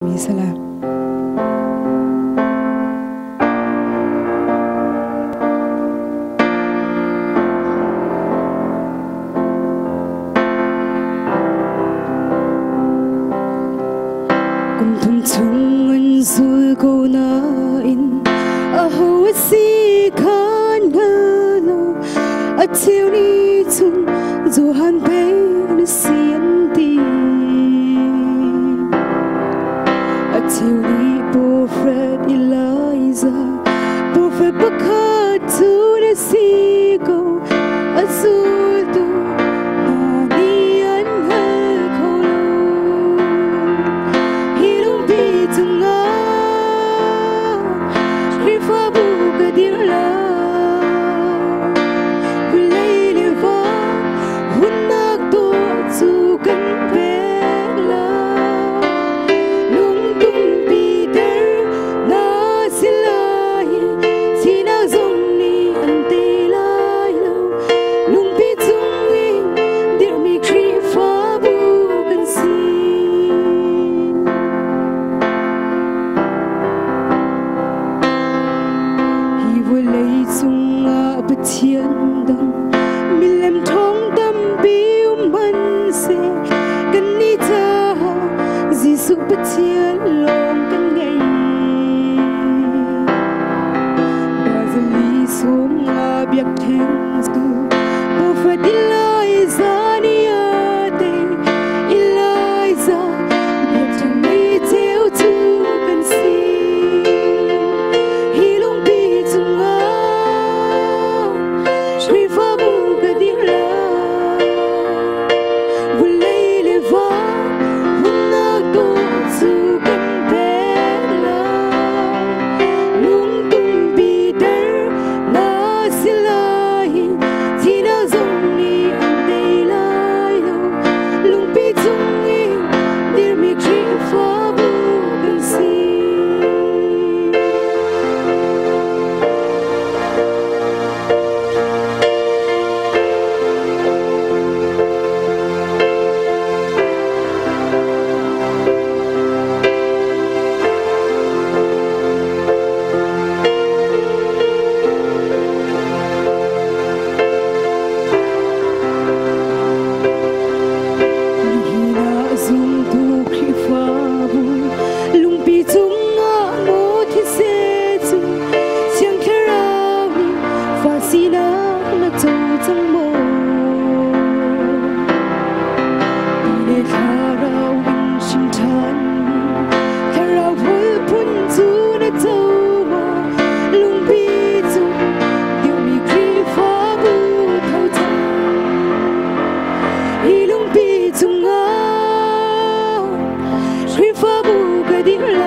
Salam. Cùng thùng chung anh zul cô na in a ho si khan ngalo a chiu ni chung zo han pe ni sian ti a chiu ni prophet Eliza prophet bakha tu ni si go a zul tu thiên đàng mình làm thông tâm biếu mình sẽ gần đi ta gì sự bất thiên lòng căn ngày bà giờ lý xuống là biết thêm dù bà phải đi lại ra đi ở đây đi lại ra biết chẳng mấy theo tu cần xin hi lòng bị tung đi